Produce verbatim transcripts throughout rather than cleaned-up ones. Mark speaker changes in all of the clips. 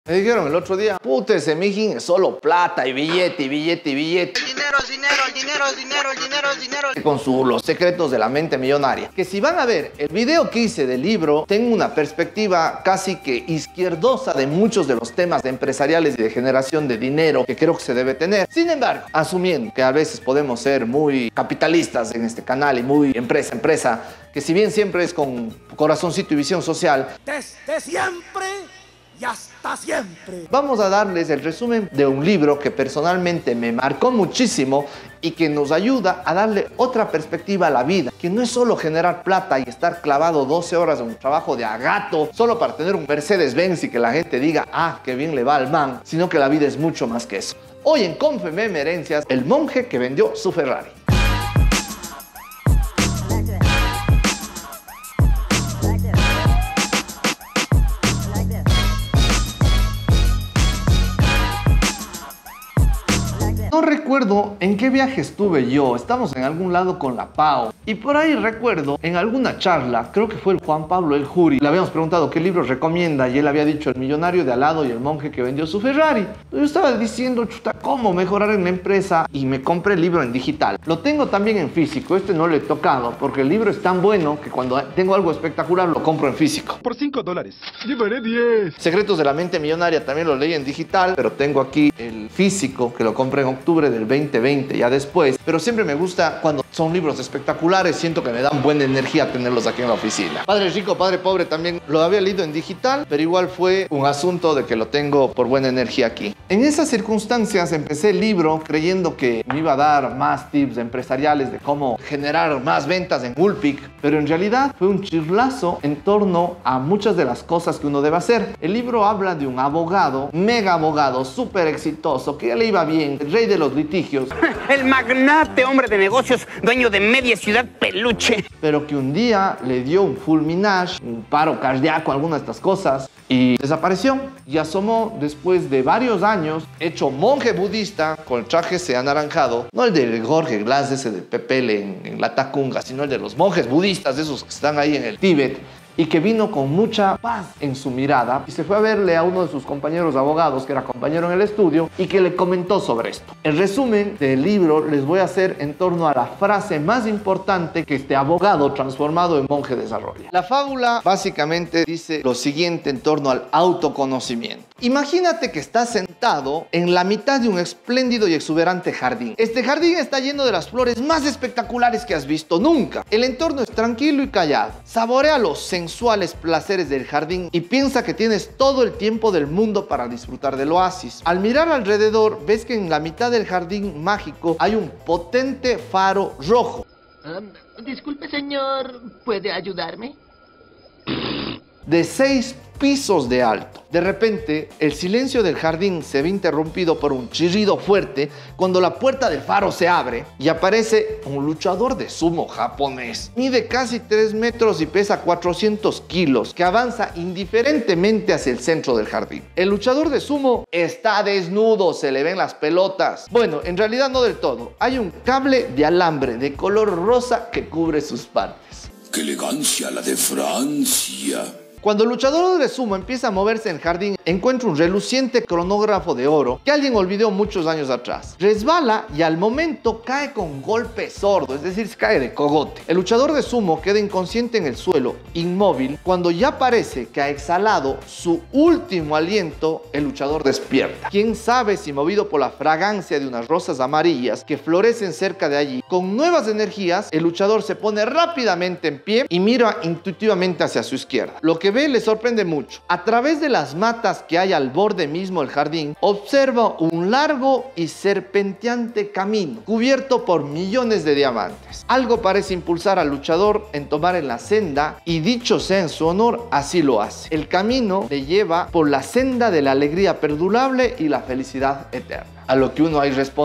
Speaker 1: Me dijeron el otro día, puta, ese mijín es solo plata y billete y billete y billete.
Speaker 2: El dinero es dinero, el dinero es dinero, el dinero es dinero.
Speaker 1: Con su Los secretos de la mente millonaria. Que si van a ver el video que hice del libro, tengo una perspectiva casi que izquierdosa de muchos de los temas de empresariales y de generación de dinero que creo que se debe tener. Sin embargo, asumiendo que a veces podemos ser muy capitalistas en este canal y muy empresa, empresa, que si bien siempre es con corazoncito y visión social,
Speaker 3: desde siempre y hasta siempre.
Speaker 1: Vamos a darles el resumen de un libro que personalmente me marcó muchísimo y que nos ayuda a darle otra perspectiva a la vida, que no es solo generar plata y estar clavado doce horas en un trabajo de agato solo para tener un Mercedes-Benz y que la gente diga, ah, qué bien le va al man, sino que la vida es mucho más que eso. Hoy en Confeme Herencias, el monje que vendió su Ferrari. No recuerdo en qué viaje estuve yo, estamos en algún lado con la Pau y por ahí recuerdo en alguna charla, creo que fue el Juan Pablo el Juri, le habíamos preguntado qué libros recomienda y él había dicho El millonario de al lado y El monje que vendió su Ferrari. Yo estaba diciendo, chuta, ¿cómo mejorar en la empresa? Y me compré el libro en digital. Lo tengo también en físico, este no lo he tocado porque el libro es tan bueno que cuando tengo algo espectacular lo compro en físico.
Speaker 3: Por cinco dólares, llevaré diez.
Speaker 1: Secretos de la mente millonaria también lo leí en digital, pero tengo aquí el físico que lo compré en octubre del veinte veinte, ya después, pero siempre me gusta cuando son libros espectaculares, siento que me dan buena energía tenerlos aquí en la oficina. Padre Rico, Padre Pobre también lo había leído en digital, pero igual fue un asunto de que lo tengo por buena energía aquí. En esas circunstancias empecé el libro creyendo que me iba a dar más tips empresariales de cómo generar más ventas en Ulpic, pero en realidad fue un chirlazo en torno a muchas de las cosas que uno debe hacer. El libro habla de un abogado, mega abogado, súper exitoso, que ya le iba bien, el rey de los litigios.
Speaker 4: El magnate, hombre de negocios, dueño de media ciudad peluche.
Speaker 1: Pero que un día le dio un fulminage, un paro cardíaco, alguna de estas cosas, y desapareció. Y asomó después de varios años, hecho monje budista, con el traje ese anaranjado, no el de Jorge Glass, ese de Pepele en, en la Tacunga, sino el de los monjes budistas, esos que están ahí en el Tíbet, y que vino con mucha paz en su mirada y se fue a verle a uno de sus compañeros abogados que era compañero en el estudio y que le comentó sobre esto. El resumen del libro les voy a hacer en torno a la frase más importante que este abogado transformado en monje desarrolla. La fábula básicamente dice lo siguiente en torno al autoconocimiento. Imagínate que estás sentado en la mitad de un espléndido y exuberante jardín. Este jardín está lleno de las flores más espectaculares que has visto nunca. El entorno es tranquilo y callado. Saborea los sensuales placeres del jardín y piensa que tienes todo el tiempo del mundo para disfrutar del oasis. Al mirar alrededor, ves que en la mitad del jardín mágico hay un potente faro rojo.
Speaker 5: Um, disculpe, señor, ¿puede ayudarme?
Speaker 1: De seis pisos de alto. De repente, el silencio del jardín se ve interrumpido por un chirrido fuerte cuando la puerta del faro se abre y aparece un luchador de sumo japonés. Mide casi tres metros y pesa cuatrocientos kilos, que avanza indiferentemente hacia el centro del jardín. El luchador de sumo está desnudo, se le ven las pelotas. Bueno, en realidad no del todo. Hay un cable de alambre de color rosa que cubre sus partes.
Speaker 6: ¡Qué elegancia la de Francia!
Speaker 1: Cuando el luchador de sumo empieza a moverse en el jardín, encuentra un reluciente cronógrafo de oro que alguien olvidó muchos años atrás. Resbala y al momento cae con golpe sordo, es decir, se cae de cogote. El luchador de sumo queda inconsciente en el suelo, inmóvil. Cuando ya parece que ha exhalado su último aliento, el luchador despierta. Quién sabe si movido por la fragancia de unas rosas amarillas que florecen cerca de allí, con nuevas energías, el luchador se pone rápidamente en pie y mira intuitivamente hacia su izquierda. Lo que ve le sorprende mucho. A través de las matas que hay al borde mismo del jardín, observa un largo y serpenteante camino cubierto por millones de diamantes. Algo parece impulsar al luchador en tomar en la senda y dicho sea en su honor, así lo hace. El camino le lleva por la senda de la alegría perdurable y la felicidad eterna. A lo que uno ahí responde, qué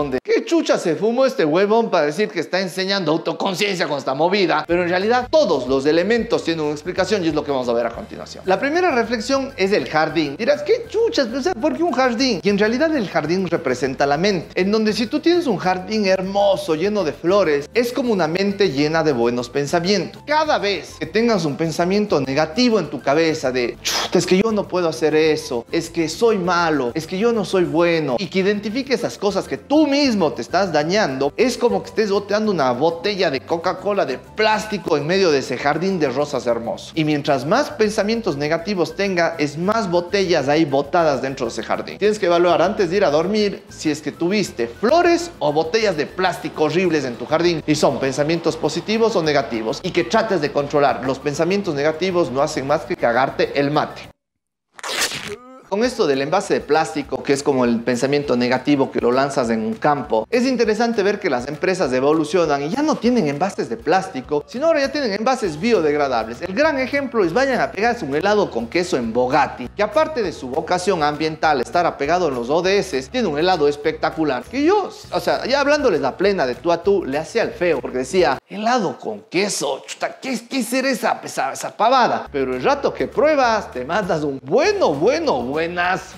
Speaker 1: chucha se fumó este huevón para decir que está enseñando autoconciencia con esta movida? Pero en realidad todos los elementos tienen una explicación y es lo que vamos a ver a continuación. La primera reflexión es el jardín. Dirás, ¿qué chuchas? O sea, ¿por qué un jardín? Y en realidad el jardín representa la mente. En donde si tú tienes un jardín hermoso, lleno de flores, es como una mente llena de buenos pensamientos. Cada vez que tengas un pensamiento negativo en tu cabeza de, chuta, es que yo no puedo hacer eso, es que soy malo, es que yo no soy bueno, y que identifiques esas cosas que tú mismo te estás dañando, es como que estés boteando una botella de Coca-Cola de plástico en medio de ese jardín de rosas hermoso. Y mientras más pensamientos negativos tenga, es más botellas ahí botadas dentro de ese jardín. Tienes que evaluar antes de ir a dormir si es que tuviste flores o botellas de plástico horribles en tu jardín y son pensamientos positivos o negativos, y que trates de controlar. Los pensamientos negativos no hacen más que cagarte el mate. Con esto del envase de plástico, que es como el pensamiento negativo que lo lanzas en un campo, es interesante ver que las empresas evolucionan y ya no tienen envases de plástico, sino ahora ya tienen envases biodegradables. El gran ejemplo es vayan a pegarse un helado con queso en Bogatti, que aparte de su vocación ambiental, estar apegado en los O D S, tiene un helado espectacular. Que yo, o sea, ya hablándoles la plena de tú a tú, le hacía el feo, porque decía, helado con queso, chuta, ¿qué, qué será esa, esa, esa pavada? Pero el rato que pruebas, te mandas un bueno, bueno, bueno. Buenas.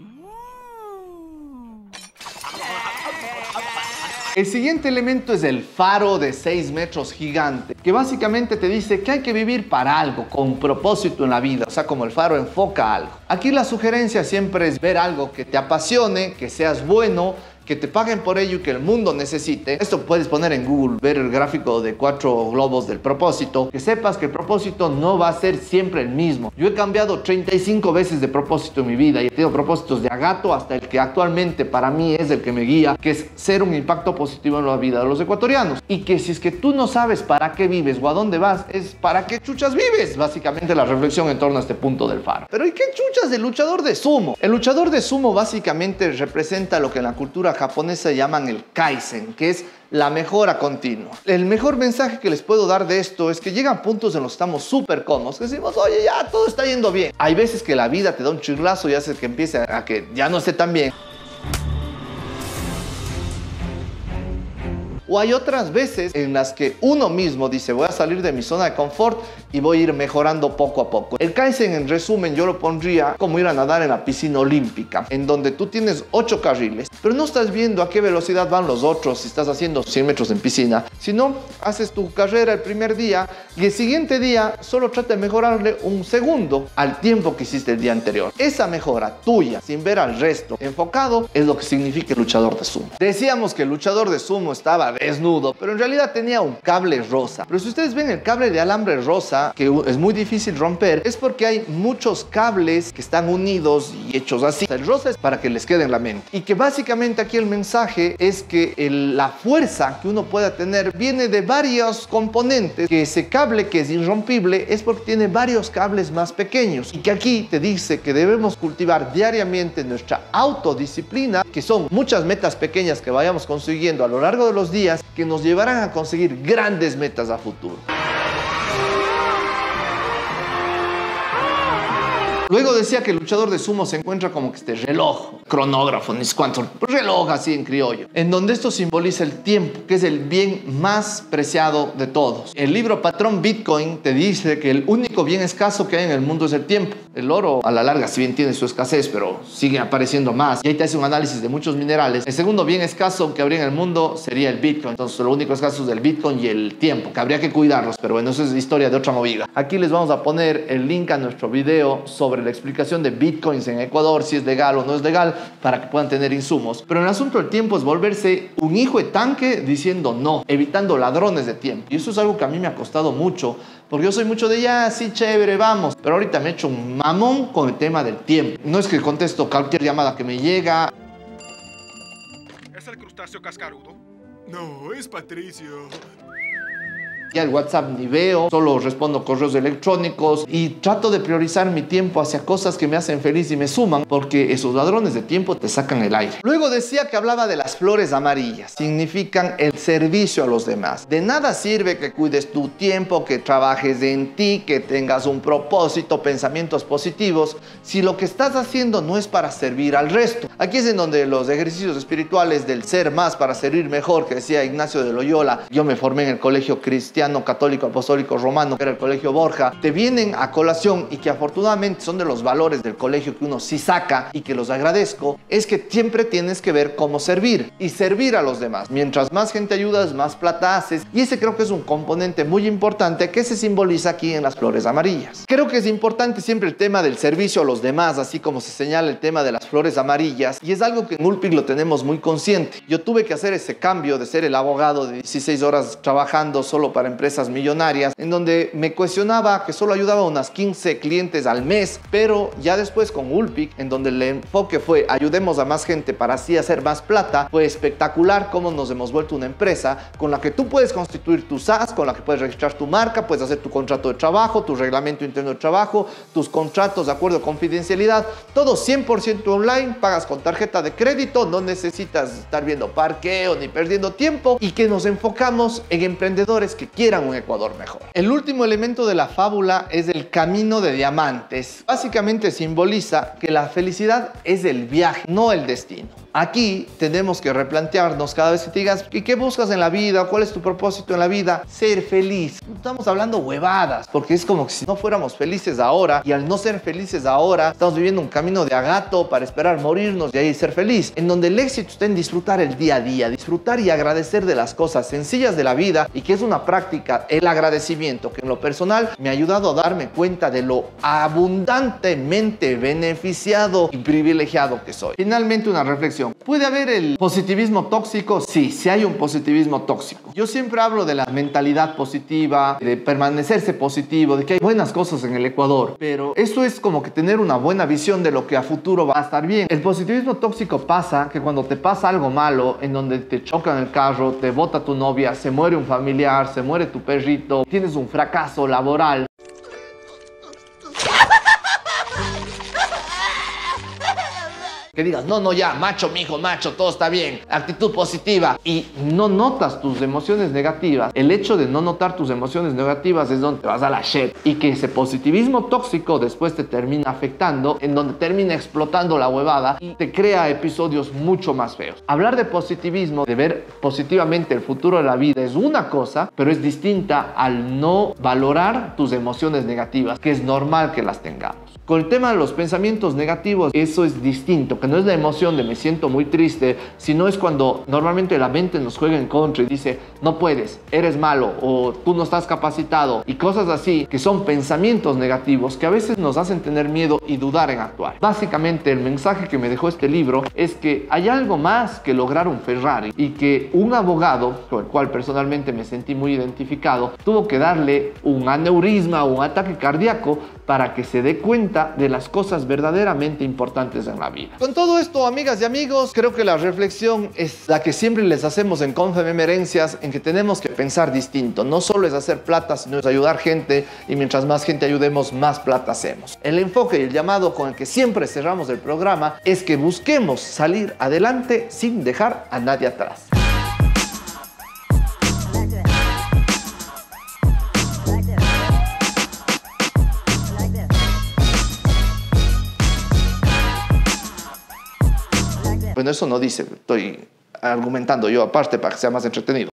Speaker 1: El siguiente elemento es el faro de seis metros gigante, que básicamente te dice que hay que vivir para algo, con propósito en la vida, o sea, como el faro enfoca algo. Aquí la sugerencia siempre es ver algo que te apasione, que seas bueno, que te paguen por ello y que el mundo necesite. Esto puedes poner en Google, ver el gráfico de cuatro globos del propósito, que sepas que el propósito no va a ser siempre el mismo. Yo he cambiado treinta y cinco veces de propósito en mi vida y he tenido propósitos de agato hasta el que actualmente para mí es el que me guía, que es ser un impacto positivo en la vida de los ecuatorianos. Y que si es que tú no sabes para qué vives o a dónde vas, es para qué chuchas vives. Básicamente la reflexión en torno a este punto del faro. Pero ¿y qué chuchas del luchador de sumo? El luchador de sumo básicamente representa lo que en la cultura japonesa llaman el Kaizen, que es la mejora continua. El mejor mensaje que les puedo dar de esto es que llegan puntos en los que estamos súper cómodos, que decimos, oye, ya todo está yendo bien. Hay veces que la vida te da un chirlazo y hace que empiece a que ya no esté tan bien. O hay otras veces en las que uno mismo dice, voy a salir de mi zona de confort y voy a ir mejorando poco a poco. El Kaizen, en resumen, yo lo pondría como ir a nadar en la piscina olímpica, en donde tú tienes ocho carriles, pero no estás viendo a qué velocidad van los otros si estás haciendo cien metros en piscina, sino haces tu carrera el primer día y el siguiente día solo trata de mejorarle un segundo al tiempo que hiciste el día anterior. Esa mejora tuya, sin ver al resto enfocado, es lo que significa el luchador de sumo. Decíamos que el luchador de sumo estaba desnudo, pero en realidad tenía un cable rosa. Pero si ustedes ven el cable de alambre rosa, que es muy difícil romper, es porque hay muchos cables que están unidos y hechos así. El rosa es para que les quede en la mente. Y que básicamente aquí el mensaje es que el, la fuerza que uno pueda tener viene de varios componentes, que ese cable que es irrompible es porque tiene varios cables más pequeños. Y que aquí te dice que debemos cultivar diariamente nuestra autodisciplina, que son muchas metas pequeñas que vayamos consiguiendo a lo largo de los días, que nos llevarán a conseguir grandes metas a futuro. Luego decía que el luchador de sumo se encuentra como que este reloj, cronógrafo, ni sé cuánto, reloj así en criollo, en donde esto simboliza el tiempo, que es el bien más preciado de todos. El libro Patrón Bitcoin te dice que el único bien escaso que hay en el mundo es el tiempo. El oro a la larga si bien tiene su escasez, pero sigue apareciendo más. Y ahí te hace un análisis de muchos minerales. El segundo bien escaso que habría en el mundo sería el Bitcoin. Entonces lo único escaso es el Bitcoin y el tiempo, que habría que cuidarlos, pero bueno, eso es historia de otra movida. Aquí les vamos a poner el link a nuestro video sobre la explicación de bitcoins en Ecuador, si es legal o no es legal, para que puedan tener insumos. Pero el asunto del tiempo es volverse un hijo de tanque diciendo no, evitando ladrones de tiempo. Y eso es algo que a mí me ha costado mucho, porque yo soy mucho de ya, sí, chévere, vamos. Pero ahorita me he hecho un mamón con el tema del tiempo. No es que contesto cualquier llamada que me llega.
Speaker 3: ¿Es el crustáceo cascarudo? No, es Patricio.
Speaker 1: Ya el WhatsApp ni veo, solo respondo correos electrónicos y trato de priorizar mi tiempo hacia cosas que me hacen feliz y me suman, porque esos ladrones de tiempo te sacan el aire. Luego decía que hablaba de las flores amarillas. Significan el servicio a los demás. De nada sirve que cuides tu tiempo, que trabajes en ti, que tengas un propósito, pensamientos positivos, si lo que estás haciendo no es para servir al resto. Aquí es en donde los ejercicios espirituales del ser más para servir mejor, que decía Ignacio de Loyola, yo me formé en el colegio cristiano, católico, apostólico, romano, que era el colegio Borja, te vienen a colación y que afortunadamente son de los valores del colegio que uno sí saca y que los agradezco, es que siempre tienes que ver cómo servir y servir a los demás. Mientras más gente ayudas, más plata haces, y ese creo que es un componente muy importante que se simboliza aquí en las flores amarillas. Creo que es importante siempre el tema del servicio a los demás, así como se señala el tema de las flores amarillas, y es algo que en Ulpic lo tenemos muy consciente. Yo tuve que hacer ese cambio de ser el abogado de dieciséis horas trabajando solo para empresas millonarias, en donde me cuestionaba que solo ayudaba a unas quince clientes al mes, pero ya después con Ulpic, en donde el enfoque fue ayudemos a más gente para así hacer más plata, fue espectacular cómo nos hemos vuelto una empresa con la que tú puedes constituir tu S A S, con la que puedes registrar tu marca, puedes hacer tu contrato de trabajo, tu reglamento interno de trabajo, tus contratos de acuerdo a confidencialidad, todo cien por ciento online, pagas con tarjeta de crédito, no necesitas estar viendo parqueo ni perdiendo tiempo, y que nos enfocamos en emprendedores que quieran un Ecuador mejor. El último elemento de la fábula es el camino de diamantes. Básicamente simboliza que la felicidad es el viaje, no el destino. Aquí tenemos que replantearnos cada vez que te digas ¿y qué buscas en la vida? ¿Cuál es tu propósito en la vida? Ser feliz. No estamos hablando huevadas, porque es como que si no fuéramos felices ahora, y al no ser felices ahora, estamos viviendo un camino de agato para esperar morirnos y ahí ser feliz, en donde el éxito está en disfrutar el día a día, disfrutar y agradecer de las cosas sencillas de la vida, y que es una práctica, el agradecimiento, que en lo personal me ha ayudado a darme cuenta de lo abundantemente beneficiado y privilegiado que soy. Finalmente, una reflexión. ¿Puede haber el positivismo tóxico? Sí, sí hay un positivismo tóxico. Yo siempre hablo de la mentalidad positiva, de permanecerse positivo, de que hay buenas cosas en el Ecuador, pero eso es como que tener una buena visión de lo que a futuro va a estar bien. El positivismo tóxico pasa que cuando te pasa algo malo, en donde te chocan el carro, te bota tu novia, se muere un familiar, se muere tu perrito, tienes un fracaso laboral, que digas, no, no, ya, macho, mijo, macho, todo está bien, actitud positiva, y no notas tus emociones negativas. El hecho de no notar tus emociones negativas es donde te vas a la shit, y que ese positivismo tóxico después te termina afectando, en donde termina explotando la huevada y te crea episodios mucho más feos. Hablar de positivismo, de ver positivamente el futuro de la vida, es una cosa, pero es distinta al no valorar tus emociones negativas, que es normal que las tengamos. Con el tema de los pensamientos negativos, eso es distinto, que no es la emoción de me siento muy triste, sino es cuando normalmente la mente nos juega en contra y dice no puedes, eres malo o tú no estás capacitado, y cosas así, que son pensamientos negativos que a veces nos hacen tener miedo y dudar en actuar. Básicamente el mensaje que me dejó este libro es que hay algo más que lograr un Ferrari, y que un abogado, con el cual personalmente me sentí muy identificado, tuvo que darle un aneurisma o un ataque cardíaco para que se dé cuenta de las cosas verdaderamente importantes en la vida. Con todo esto, amigas y amigos, creo que la reflexión es la que siempre les hacemos en Confemem Herencias, en que tenemos que pensar distinto. No solo es hacer plata, sino es ayudar gente, y mientras más gente ayudemos, más plata hacemos. El enfoque y el llamado con el que siempre cerramos el programa es que busquemos salir adelante sin dejar a nadie atrás. Bueno, eso no dice, estoy argumentando yo aparte para que sea más entretenido.